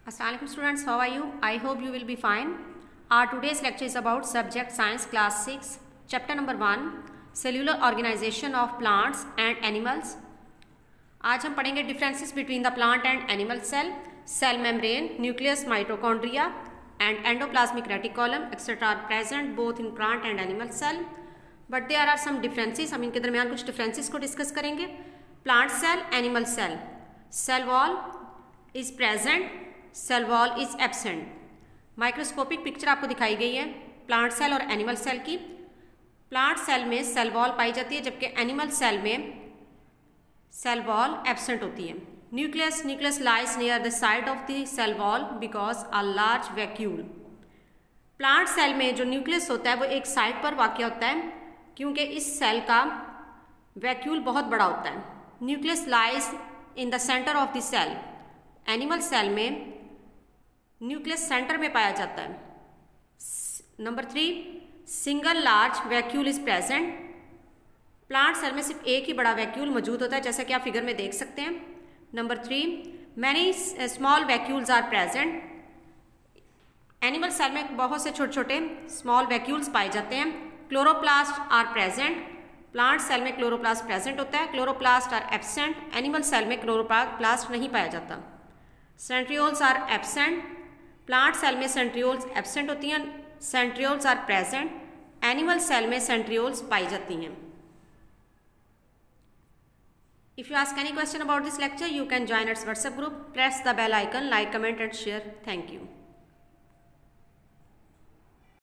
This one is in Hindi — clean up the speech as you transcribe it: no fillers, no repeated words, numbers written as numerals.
Assalamualaikum students, how are you? I hope you will be fine. Our today's lecture is about subject science class 6, chapter number 1, cellular organization of plants and animals. आज हम पढ़ेंगे differences between the plant and animal cell, cell membrane, nucleus, mitochondria and endoplasmic reticulum etc. are present both in plant and animal cell. But there are some differences. हम इनके दरमियान कुछ differences को discuss करेंगे. Plant cell, animal cell. Cell wall is present. Cell wall is absent. Microscopic picture आपको दिखाई गई है प्लांट सेल और एनिमल सेल की. प्लांट सेल में सेल वॉल पाई जाती है जबकि एनिमल सेल में सेल वॉल एब्सेंट होती है. Nucleus lies near the side of the cell wall because a large vacuole. Plant cell में जो न्यूक्लियस होता है वो एक साइड पर वाक़ होता है क्योंकि इस सेल का वैक्यूल बहुत बड़ा होता है. Nucleus lies in the centre of the cell. Animal cell में न्यूक्लियस सेंटर में पाया जाता है. Number 3, single large vacuole is present. Plant cell में सिर्फ एक ही बड़ा वैक्यूल मौजूद होता है जैसा कि आप फिगर में देख सकते हैं. Number 3, many small vacuoles are present. Animal cell में बहुत से छोटे छोटे स्मॉल वैक्यूल्स पाए जाते हैं. Chloroplast are present. Plant cell में क्लोरोप्लास्ट प्रेजेंट होता है. Chloroplast are absent. Animal cell में क्लोरोप्लास्ट नहीं पाया जाता. Centrioles are absent. Plant cell में सेंट्रियोल्स एब्सेंट होती हैं. Centrioles are present. Animal cell में सेंट्रियोल्स पाई जाती हैं. If you ask any question about this lecture, you can join our WhatsApp group. Press the bell icon, like, comment and share. Thank you.